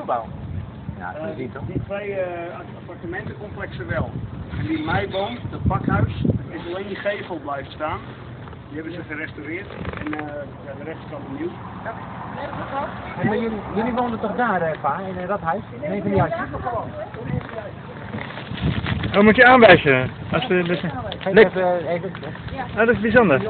nieuwbouw? Ja, dat is niet toch? Die twee appartementencomplexen wel. En die Meiboom, dat pakhuis, is alleen die gevel blijft staan. Die hebben ze gerestaureerd en de rest is allemaal nieuw. Ja. En maar jullie woonden toch daar, Pa, in dat huis? In een van die huisjes? Oh, moet je aanwijzen? Als we dus... Even, Oh, dat is bijzonder.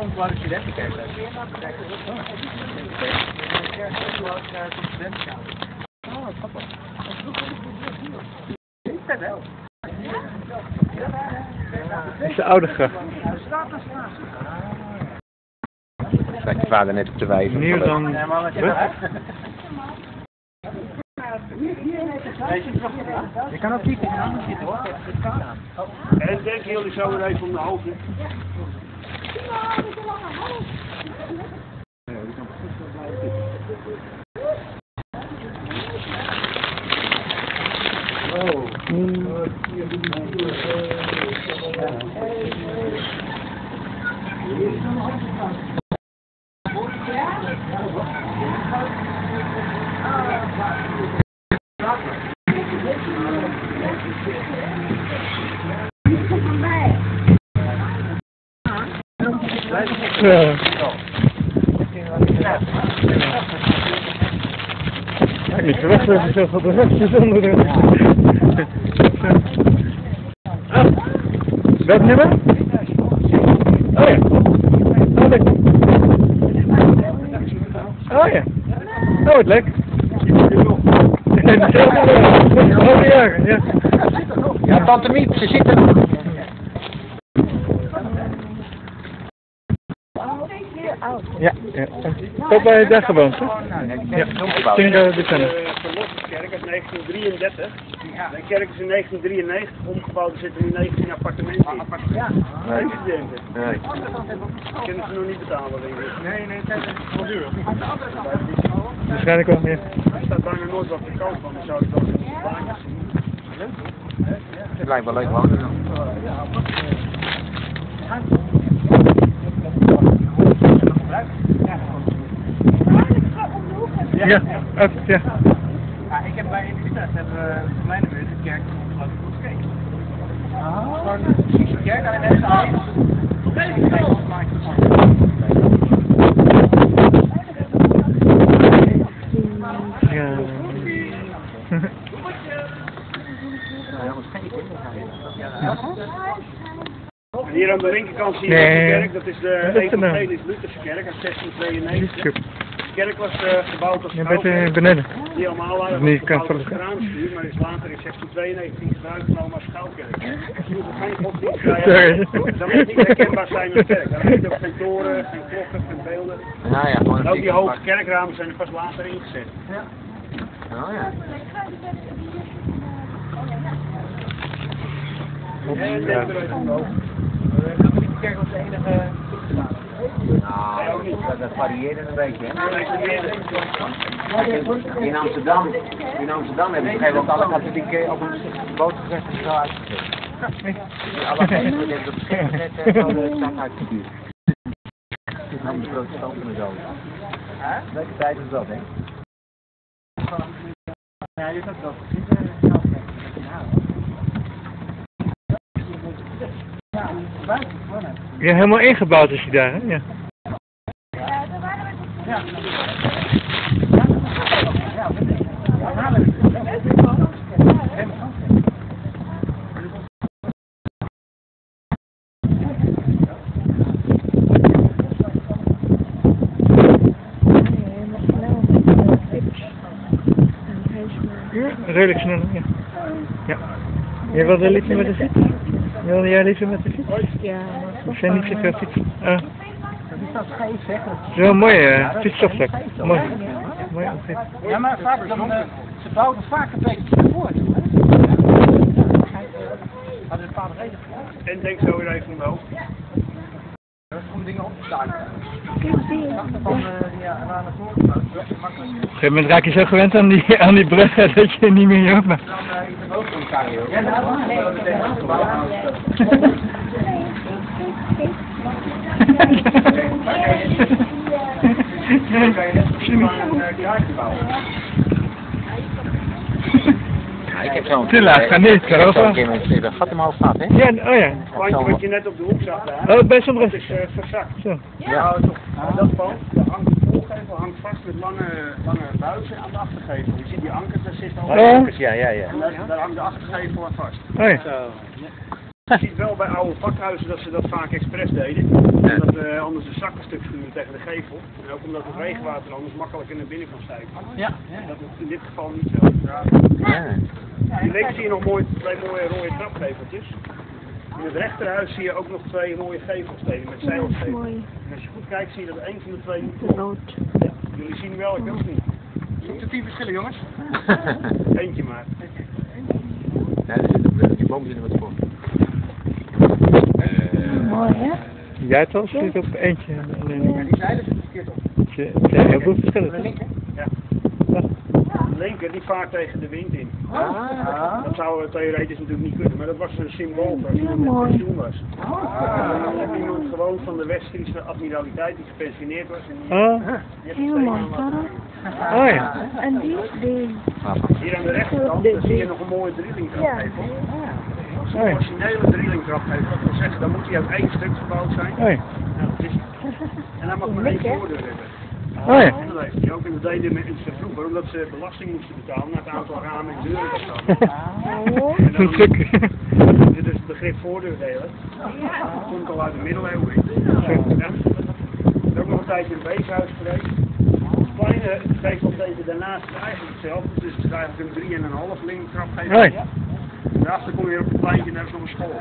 Dat is de oude gracht. Staat je vader net op de wijze. Nieuw dan... Je kan ook niet in de handen zitten hoor. En denken jullie zo weer even om de hoofd? Ja. Ik had niet verwacht dat je zoveel berechtjes onder de... Welk nummer? Oh ja. Oh ja. Oh, wat leuk. Oh ja, ja. Ja, Tante Miep, ze zit er. Ja, ja. Tot bij daar gewoond, hè? Ja, Tinga de Tennis. De kerk uit 1933. De kerk is in 1993 omgebouwd, er zitten nu 19 appartementen in. Ja. Nee, studenten. Nee. Kunnen ze nog niet betalen, denk ik. Nee, het is wel duur. Waarschijnlijk wel, ja. Er staat bijna nooit wat te koop van, dan zou ik dat in de baantjes zien. Het lijkt wel leuk wonen dan. Ja, ook, ja. Ja, ik heb bij Utrecht hebben we in mijn buurt de kerk geloof ik goed gekeken. Gewoon de kerk aan de net aan. Ja. En hier aan de linkerkant zie je de kerk, dat is de Evangelische Lutherse kerk uit 1692. De kerk was gebouwd als beneden. Die allemaal waren Nee, gebouwd kan als kraamstuur, maar is later in 1692 gebruikt genomen als schouwkerk. Dus je hoeft geen godsdienst te hebben. Dan moet het niet herkenbaar zijn als kerk. Dan heb je ook geen toren, geen klokken, geen beelden. Ja, ja, gewoon En ook die hoge kerkramen zijn er pas later ingezet. Ja. Oh ja. En de kerk was de enige. Nou, dat varieerde een beetje, hè? In Amsterdam hebben ze op een gegeven moment alle katholieken op een boot gezet en zo uitgezet. Alle mensen hebben op een schip gezet en zo de stad uitgestuurd. Het is dan de protestanten en zo. Welke tijd is dat, hè? Ja, je hebt dat. Ja, helemaal ingebouwd is hij daar, hè? Ja. Ja. Redelijk snel, ja. Ja. Jij wilde liever met de fiets? Wilde jij liever met de fiets? Ja, Ik zijn niet zoveel fietsen. Dat is dat scheef, zeg. Het is wel een mooie fietsafdek. Mooi. Mooi opzet. Ja, maar vaak dan, ze bouwen vaak een beetje voor. Hadden een paar reden voor. En denk zo weer even omhoog. Dat is om dingen op te staan. Op een gegeven moment raak je zo gewend aan die brug dat je niet meer joh bent. zo'n... Te laag, ga niet, Zo'n Carola. keer met een gat in mijn hoofd staat, hè? Ja, oh ja. Het plantje wat je net op de hoek zag daar, Oh, bij zo'n dat rest. is verzakt. Zo. Ja, dat pand, de voorgevel hangt vast met lange buizen aan de achtergevel. Je ziet die ankers, daar zit al Oh. Ja. en daar hangt de achtergevel aan vast. Oh ja. Je ziet wel bij oude pakhuizen dat ze dat vaak expres deden. Omdat anders de zakken stuk schuren tegen de gevel. En ook omdat het regenwater anders makkelijker naar binnen kan stijgen. Ja. Dat is in dit geval niet zo. Ja. Hier links zie je nog twee mooie rode trapgeveltjes. In het rechterhuis zie je ook nog twee mooie gevelstenen met zeilstenen. En als je goed kijkt zie je dat een van de twee niet klopt. Ja. Jullie zien wel, ik ook niet. Zoekt er 10 verschillen jongens? Eentje maar. Ja, die boom zit er wat voor. Mooi, hè? Jij het al zit op eentje. Die zeilen zitten verkeerd op. Er zijn heel veel verschillen. Ja. De linker die vaart tegen de wind in. Ah. Dat zou theoretisch natuurlijk niet kunnen, maar dat was een symbool voor als iemand met pensioen was. Dan heb iemand gewoon van de West-Friese admiraliteit die gepensioneerd was. En die, Oh, die heeft Heel een mooi, steen Sarah. oh ja. En die? Hier aan de rechterkant daar zie je nog een mooie drillingtrapgevel. Oh ja. Originele drillingtrapgevel, dat wil zeggen, dan moet hij uit één stuk gebouwd zijn. Oh ja. Ja, dat is het. En hij mag maar één voordeur hebben. Oh ja. En dat heeft hij ook, en dat deden mensen vroeger, omdat ze belasting moesten betalen naar het aantal ramen en deuren dat staat. En Een stuk. dit is het begrip voordeurdelen. Dat komt al uit de middeleeuwen. Ja. Er is ook nog een tijdje een weeshuis geweest. Het kleine geveltje daarnaast is eigenlijk hetzelfde, dus het is eigenlijk een 3,5 link trapgevel. Hoi. Daarachter kom je weer op het pleintje en daar is nog een school.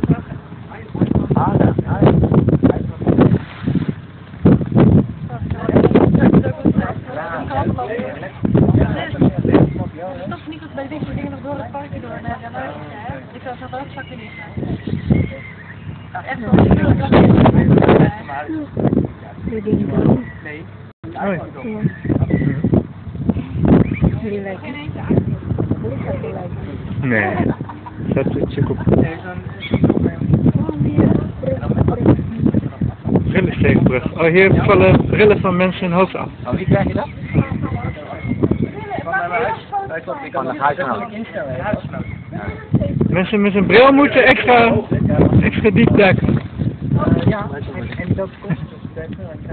Toch niet dat bij dit soort dingen nog door het parkje door naar de huis. Ik zou zelf ook zakken niet. Echt wel. Die ding doen. Oh ja. Die lijkt niet. Nee. Zet het je op. Brillenstegenbrug. Oh, hier vallen brillen van mensen hun hoofd af. Oh, wie krijg je dat? Van de huisgenoot. Mensen met een bril moeten extra diep duiken. Ja, en dat kost dus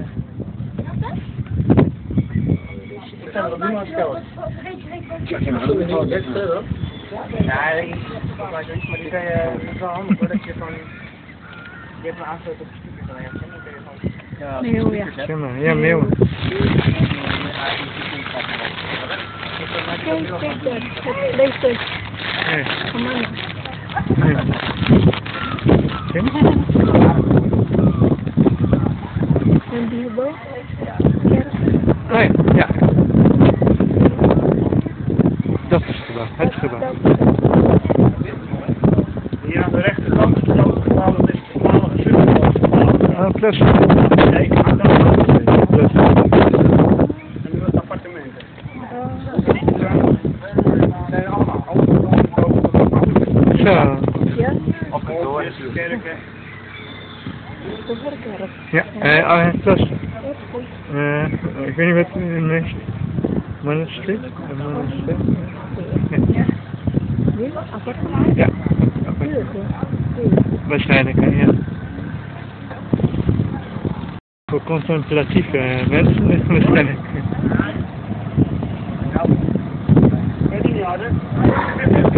ik kan er nog niemand stellen. Nee, maar die kan je, dat is wel handig hoor, dat je van, je hebt een aansluit op de speaker dan ergens, en dan kun je van, Meeuw, ja. Zeg maar, ja, meeuwen. Kijk, kijk daar. Het leeft uit. Nee. Van mij. Nee. Zie je? En die hierbij? Oh ja, ja. Dat is het gebouw, het gebouw. Hier aan de rechterkant is het grote gebouw, dat is het voormalige Zuidpoolse. Oh, plus. Nee, maar dat is Plus. en nu het appartementen. Nee, allemaal. Zo. Ja? op kantoor. Kerken. De verkerk. Ja, oh, plus. Ik weet niet wat het meest. Mannenstreet? Mannenstreet? Ja. Nu? Appartement? Ja. Tuurlijk, ja. Waarschijnlijk, ja. Voor contemplatieve mensen, waarschijnlijk. Nou, weet je niet harder?